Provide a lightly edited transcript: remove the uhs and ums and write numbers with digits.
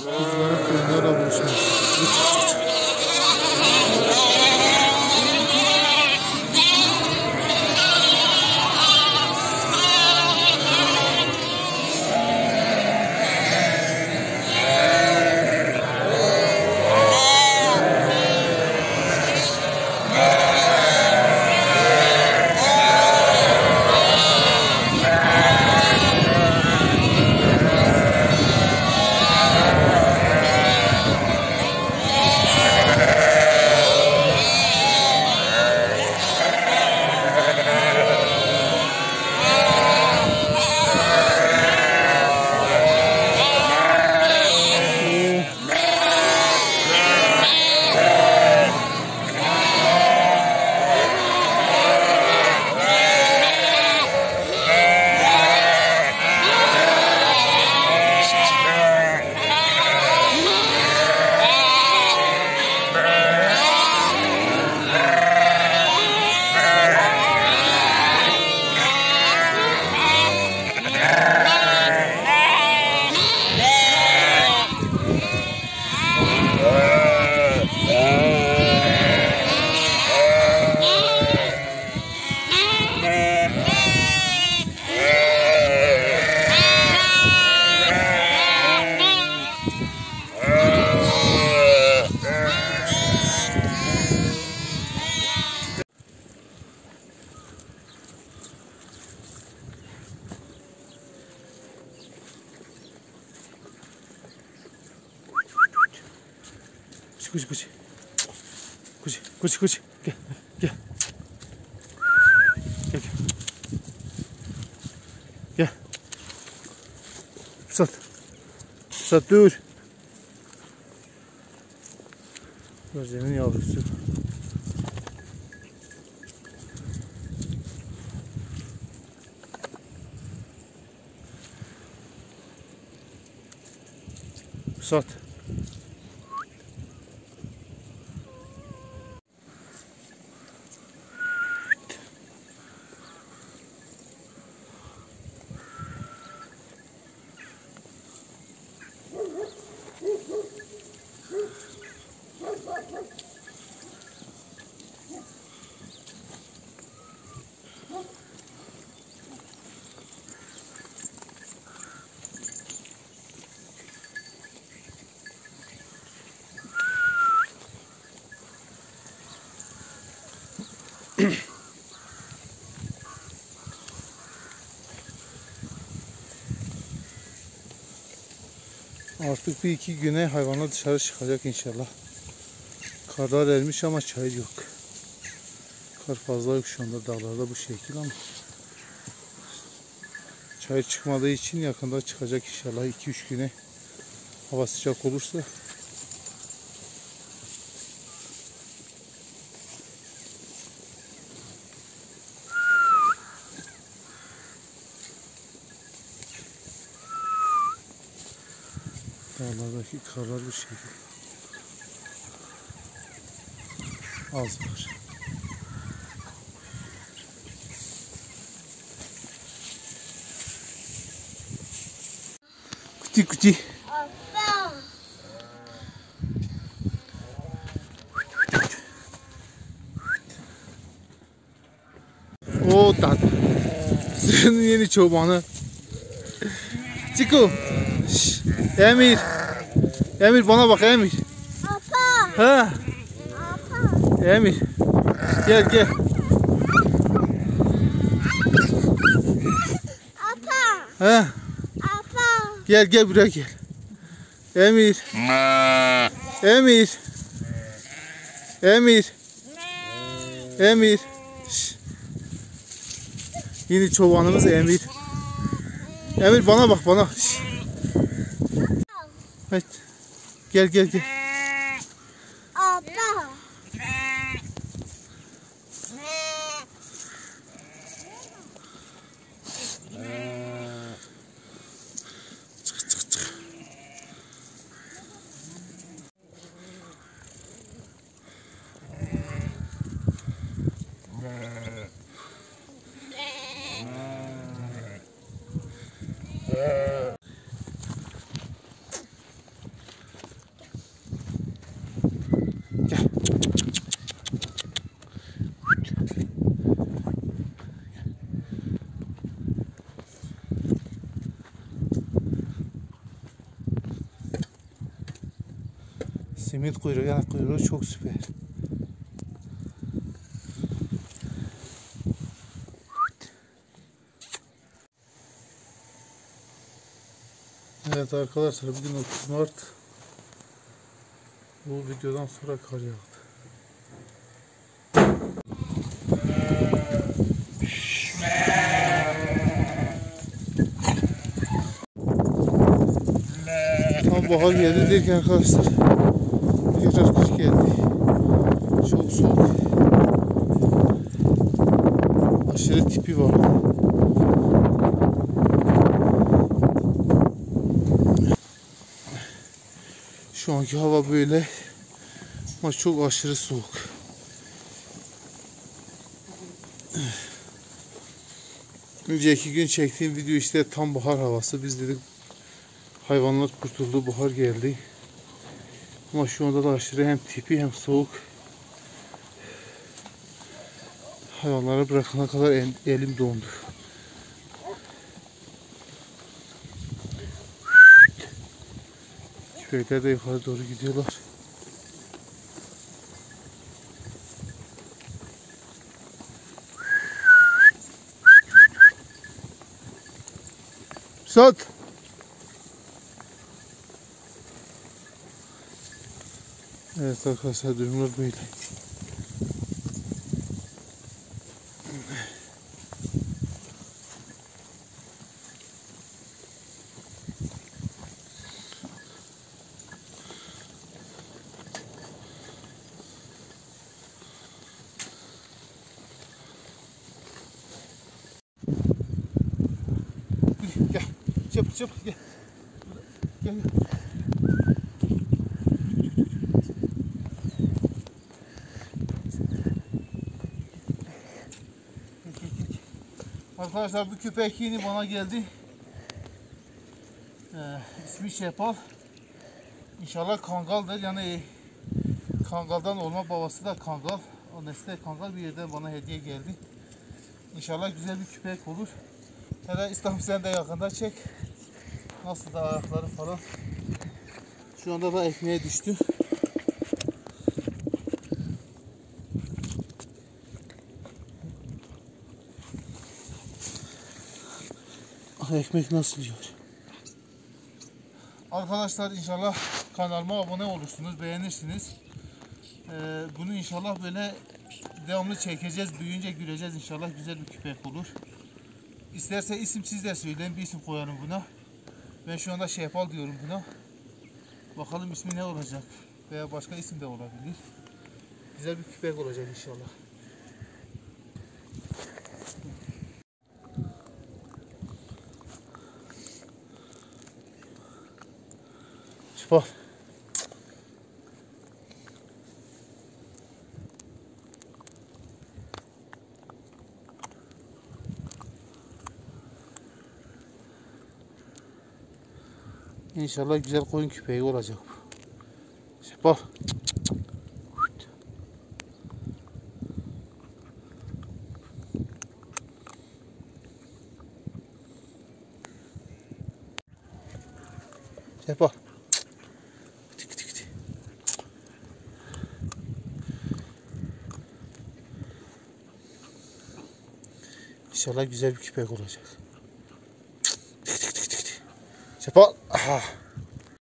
Kuzuların koyunlarla buluşması. Kuş. Gel. Gel. Pusat dur. Böceğin yavrusu. Pusat. Artık bir iki güne hayvanlar dışarı çıkacak inşallah. Karlar ermiş ama çay yok. Kar fazla yok şu anda dağlarda bu şekil ama çay çıkmadığı için yakında çıkacak inşallah 2-3 güne hava sıcak olursa. Dağlardaki karlar bu şekilde. Az var. Kuti. O tat. Senin yeni çobanı. Çiko. Emir. Emir bana bak Emir. Apa. Ha. Apa. Emir. Gel. Apa. Ha. Apa. Gel buraya gel. Emir. Şş. Yeni çobanımız Emir. Emir bana bak bana. Şş. Evet. Gel. Apa. Çık. Simit kuyruğu, yani kuyruğu çok süper. Evet arkadaşlar, bugün 30 Mart. Bu videodan sonra kar yağdı. Tam bahar geldi derken arkadaşlar tekrar kış geldi. Çok soğuk. Aşırı tipi var. Şu anki hava böyle ama çok aşırı soğuk. Önceki gün çektiğim video işte tam bahar havası. Biz dedik hayvanlar kurtuldu, bahar geldi. Ama şu anda da aşırı hem tipi hem soğuk. Hayvanları bırakana kadar elim dondu. Köpekler de yukarı doğru gidiyorlar. Sat. Evet arkadaşlar, durumlar böyle. Gel, çabuk gel. Gel. Arkadaşlar bu köpek yeni bana geldi. İsmi Şepal. İnşallah kangaldır. Yani kangaldan olma, babası da kangal. O nesle kangal, bir yerden bana hediye geldi. İnşallah güzel bir köpek olur. Hele İslam, sen de yakında çek. Nasıl da ayakları falan. Şu anda da ekmeğe düştü. Ekmek nasıl yiyor? Arkadaşlar inşallah kanalıma abone olursunuz, beğenirsiniz. Bunu inşallah böyle devamlı çekeceğiz, büyüyünce göreceğiz, inşallah güzel bir köpek olur. İsterse isim siz de söyleyin, bir isim koyalım buna. Ben şu anda Şepal diyorum buna. Bakalım ismi ne olacak, veya başka isim de olabilir. Güzel bir köpek olacak inşallah. Şepal. İnşallah güzel koyun köpeği olacak bu. Şepal. Şepal. İnşallah güzel bir köpek olacak. Şepal.